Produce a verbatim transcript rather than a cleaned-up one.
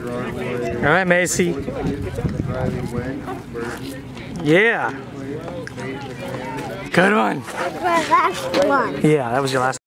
All right, Macey. Yeah. Good one. Last one. Yeah, that was your last.